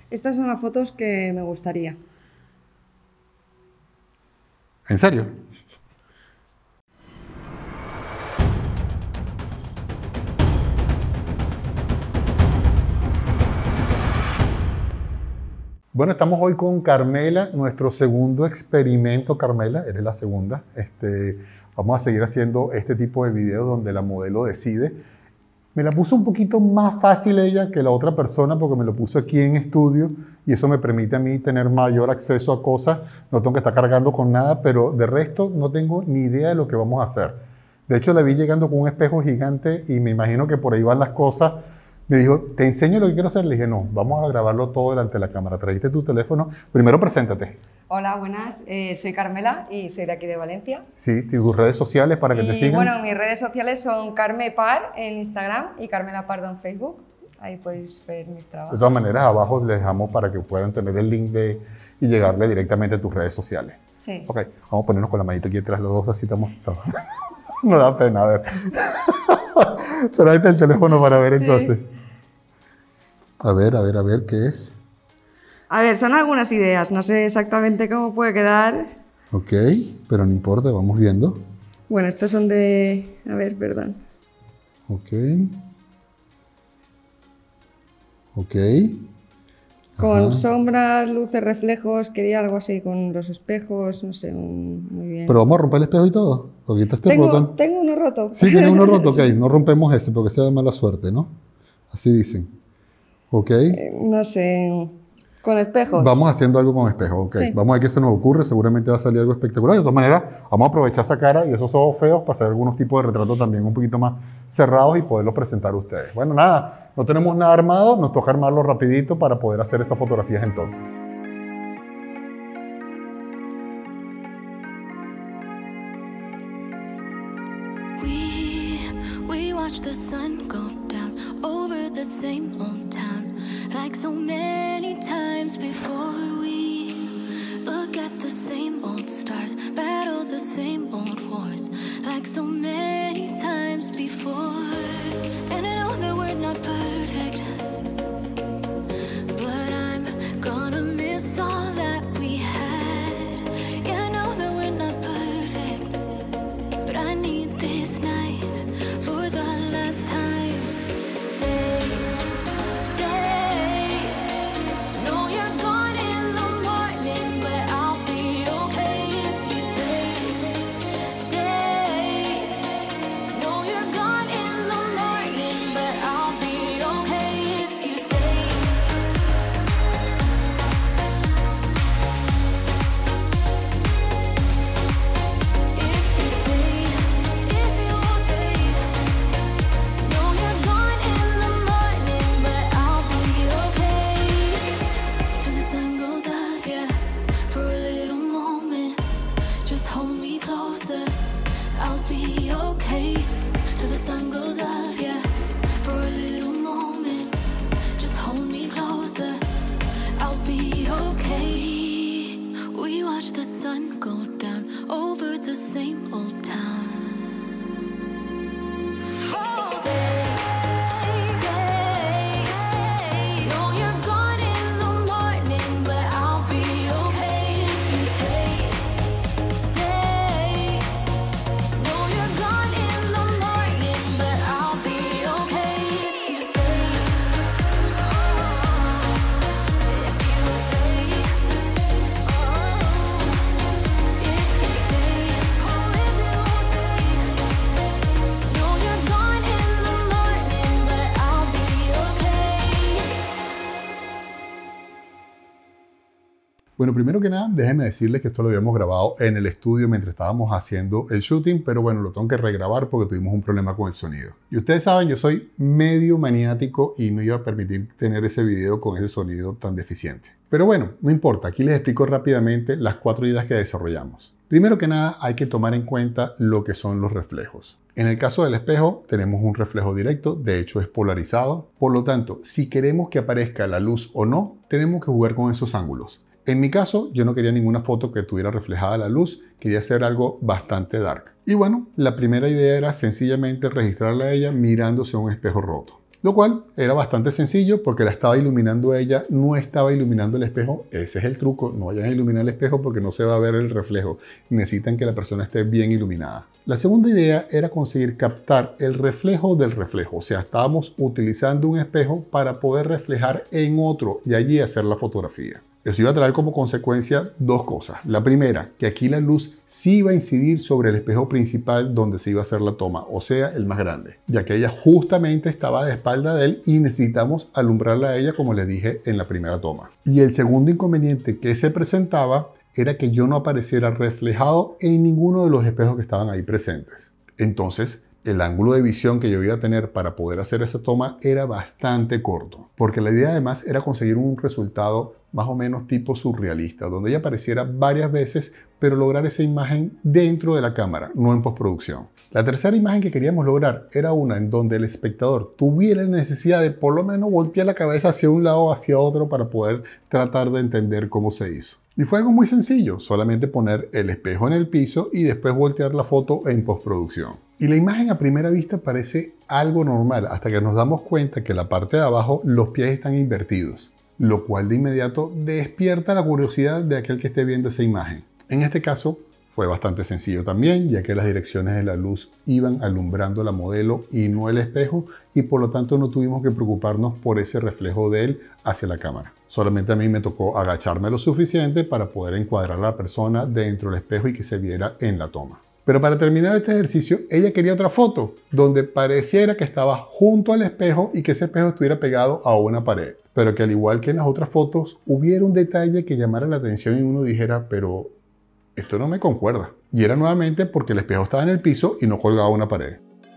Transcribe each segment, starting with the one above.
Estas son las fotos que me gustaría. ¿En serio? Bueno, estamos hoy con Carmela, nuestro segundo experimento. Carmela, eres la segunda. Vamos a seguir haciendo este tipo de videos donde la modelo decide. Me la puso un poquito más fácil ella que la otra persona porque me lo puso aquí en estudio y eso me permite a mí tener mayor acceso a cosas. No tengo que estar cargando con nada, pero de resto no tengo ni idea de lo que vamos a hacer. De hecho, la vi llegando con un espejo gigante y me imagino que por ahí van las cosas. Me dijo, ¿te enseño lo que quiero hacer? Le dije, no, vamos a grabarlo todo delante de la cámara. ¿Trajiste tu teléfono? Primero, preséntate. Hola, buenas. Soy Carmela y soy de aquí de Valencia. Sí, tus redes sociales para que te sigan. Bueno, mis redes sociales son Carmepar en Instagram y Carmela Pardo en Facebook. Ahí podéis ver mis trabajos. De todas maneras, abajo les dejamos para que puedan tener el link y llegarle directamente a tus redes sociales. Sí. Ok, vamos a ponernos con la manita aquí detrás los dos, así estamos. No da pena, a ver. Tráete el teléfono para ver entonces. A ver, ¿qué es? A ver, son algunas ideas, no sé exactamente cómo puede quedar. Ok, pero no importa, vamos viendo. Bueno, estos son de... A ver, perdón. Ok. Con sombras, luces, reflejos, quería algo así con los espejos, no sé, muy bien. Pero vamos a romper el espejo y todo. Porque tengo uno roto. Sí, tiene uno roto, ok. No rompemos ese porque sea de mala suerte, ¿no? Así dicen. Ok. No sé, con espejos. Vamos haciendo algo con espejos, ok. Sí. Vamos a ver qué se nos ocurre, seguramente va a salir algo espectacular. De todas maneras, vamos a aprovechar esa cara y esos ojos feos para hacer algunos tipos de retratos también un poquito más cerrados y poderlos presentar a ustedes. Bueno, nada, no tenemos nada armado, nos toca armarlo rapidito para poder hacer esas fotografías entonces. We watch the sun go down over the same old town, like so many times before. We look at the same old stars, battle the same old wars, like so many times before. And I know that we're not perfect, but I'm gonna miss all that we had. Yeah, I know that we're not perfect, but I need this night for the last time. Stay, stay. No, you're gone in the morning, but I'll be okay if you stay. Stay. No, you're gone in the morning, but I'll be okay if you stay. If you stay, if you will stay. No, you're gone in the morning, but I'll be okay. Till the sun goes up, yeah, for a little moment. Just hold me closer, I'll be okay. Till the sun goes up, yeah, for a little moment. Just hold me closer, I'll be okay. We watch the sun go down over the same old town. Stay, stay. No, you're gone in the morning, but I'll be okay if you stay. Stay. No, you're gone in the morning, but I'll be okay if you stay. If you stay. If you stay. Oh, if you stay. No, you're gone in the morning, but I'll be okay. Bueno, primero que nada, déjenme decirles que esto lo habíamos grabado en el estudio mientras estábamos haciendo el shooting, pero bueno, lo tengo que regrabar porque tuvimos un problema con el sonido. Y ustedes saben, yo soy medio maniático y no iba a permitir tener ese video con ese sonido tan deficiente. Pero bueno, no importa, aquí les explico rápidamente las 4 ideas que desarrollamos. Primero que nada, hay que tomar en cuenta lo que son los reflejos. En el caso del espejo, tenemos un reflejo directo, de hecho es polarizado. Por lo tanto, si queremos que aparezca la luz o no, tenemos que jugar con esos ángulos. En mi caso, yo no quería ninguna foto que tuviera reflejada la luz, quería hacer algo bastante dark. Y bueno, la primera idea era sencillamente registrarla a ella mirándose a un espejo roto. Lo cual era bastante sencillo porque la estaba iluminando ella, no estaba iluminando el espejo. Ese es el truco, no vayan a iluminar el espejo porque no se va a ver el reflejo. Necesitan que la persona esté bien iluminada. La segunda idea era conseguir captar el reflejo del reflejo. O sea, estábamos utilizando un espejo para poder reflejar en otro y allí hacer la fotografía. Eso iba a traer como consecuencia dos cosas. La primera, que aquí la luz sí iba a incidir sobre el espejo principal donde se iba a hacer la toma, o sea, el más grande, ya que ella justamente estaba de espalda de él y necesitamos alumbrarla a ella como les dije en la primera toma. Y el segundo inconveniente que se presentaba era que yo no apareciera reflejado en ninguno de los espejos que estaban ahí presentes. Entonces, el ángulo de visión que yo iba a tener para poder hacer esa toma era bastante corto, porque la idea además era conseguir un resultado más o menos tipo surrealista, donde ella apareciera varias veces, pero lograr esa imagen dentro de la cámara, no en postproducción. La tercera imagen que queríamos lograr era una en donde el espectador tuviera la necesidad de por lo menos voltear la cabeza hacia un lado o hacia otro para poder tratar de entender cómo se hizo. Y fue algo muy sencillo, solamente poner el espejo en el piso y después voltear la foto en postproducción. Y la imagen a primera vista parece algo normal hasta que nos damos cuenta que la parte de abajo los pies están invertidos, lo cual de inmediato despierta la curiosidad de aquel que esté viendo esa imagen. En este caso fue bastante sencillo también, ya que las direcciones de la luz iban alumbrando la modelo y no el espejo, y por lo tanto no tuvimos que preocuparnos por ese reflejo de él hacia la cámara. Solamente a mí me tocó agacharme lo suficiente para poder encuadrar a la persona dentro del espejo y que se viera en la toma. Pero para terminar este ejercicio, ella quería otra foto, donde pareciera que estaba junto al espejo y que ese espejo estuviera pegado a una pared. Pero que al igual que en las otras fotos, hubiera un detalle que llamara la atención y uno dijera, pero esto no me concuerda. Y era nuevamente porque el espejo estaba en el piso y no colgaba una pared.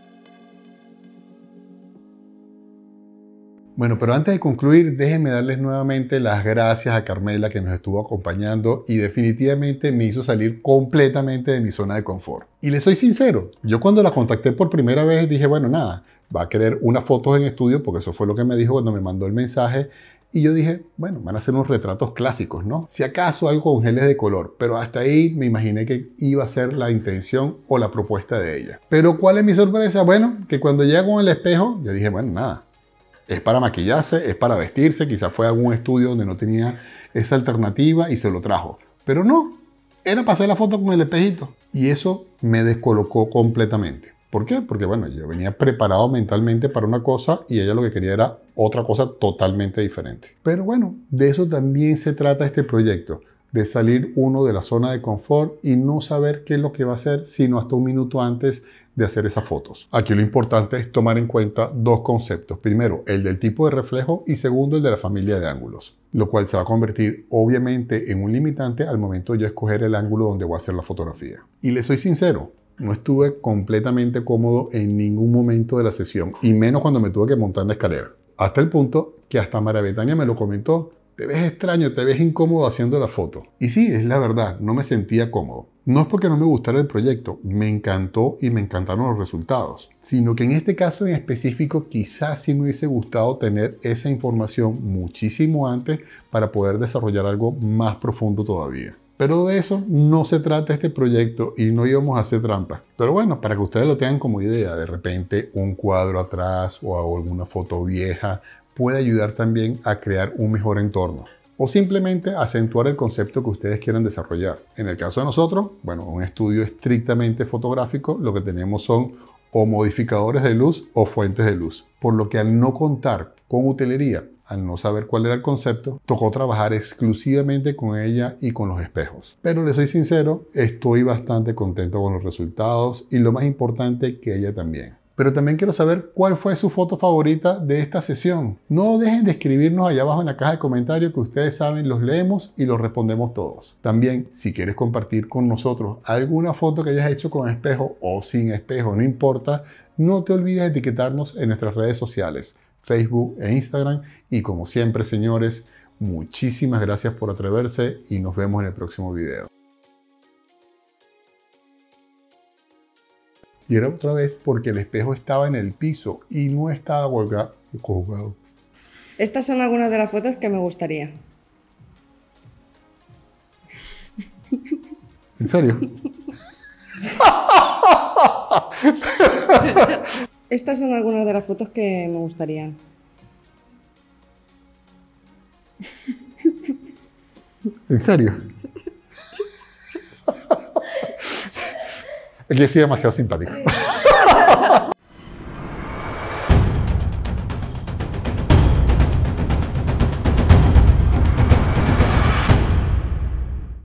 Bueno, pero antes de concluir, déjenme darles nuevamente las gracias a Carmela que nos estuvo acompañando y definitivamente me hizo salir completamente de mi zona de confort. Y les soy sincero, yo cuando la contacté por primera vez dije, bueno, nada, va a querer unas fotos en estudio porque eso fue lo que me dijo cuando me mandó el mensaje. Y yo dije, bueno, van a ser unos retratos clásicos, ¿no? Si acaso algo con geles de color, pero hasta ahí me imaginé que iba a ser la intención o la propuesta de ella. Pero ¿cuál es mi sorpresa? Bueno, que cuando llega con el espejo, yo dije, bueno, nada. Es para maquillarse, es para vestirse, quizás fue a algún estudio donde no tenía esa alternativa y se lo trajo. Pero no, era para hacer la foto con el espejito. Y eso me descolocó completamente. ¿Por qué? Porque bueno, yo venía preparado mentalmente para una cosa y ella lo que quería era otra cosa totalmente diferente. Pero bueno, de eso también se trata este proyecto. De salir uno de la zona de confort y no saber qué es lo que va a hacer, sino hasta un minuto antes de hacer esas fotos. Aquí lo importante es tomar en cuenta dos conceptos. Primero, el del tipo de reflejo y segundo, el de la familia de ángulos. Lo cual se va a convertir obviamente en un limitante al momento de yo escoger el ángulo donde voy a hacer la fotografía. Y les soy sincero, no estuve completamente cómodo en ningún momento de la sesión y menos cuando me tuve que montar en la escalera. Hasta el punto que hasta María Betania me lo comentó. Te ves extraño, te ves incómodo haciendo la foto. Y sí, es la verdad, no me sentía cómodo. No es porque no me gustara el proyecto, me encantó y me encantaron los resultados, sino que en este caso en específico quizás sí me hubiese gustado tener esa información muchísimo antes para poder desarrollar algo más profundo todavía. Pero de eso no se trata este proyecto y no íbamos a hacer trampas. Pero bueno, para que ustedes lo tengan como idea, de repente un cuadro atrás o alguna foto vieja puede ayudar también a crear un mejor entorno o simplemente acentuar el concepto que ustedes quieran desarrollar. En el caso de nosotros, bueno, un estudio estrictamente fotográfico, lo que tenemos son o modificadores de luz o fuentes de luz. Por lo que al no contar con utilería, al no saber cuál era el concepto, tocó trabajar exclusivamente con ella y con los espejos. Pero les soy sincero, estoy bastante contento con los resultados y lo más importante que ella también. Pero también quiero saber cuál fue su foto favorita de esta sesión. No dejen de escribirnos allá abajo en la caja de comentarios que ustedes saben, los leemos y los respondemos todos. También, si quieres compartir con nosotros alguna foto que hayas hecho con espejo o sin espejo, no importa, no te olvides de etiquetarnos en nuestras redes sociales, Facebook e Instagram. Y como siempre, señores, muchísimas gracias por atreverse y nos vemos en el próximo video. Y era otra vez porque el espejo estaba en el piso y no estaba colgado. Estas son algunas de las fotos que me gustaría. ¿En serio? Estas son algunas de las fotos que me gustarían. ¿En serio? Es que sí, demasiado simpático.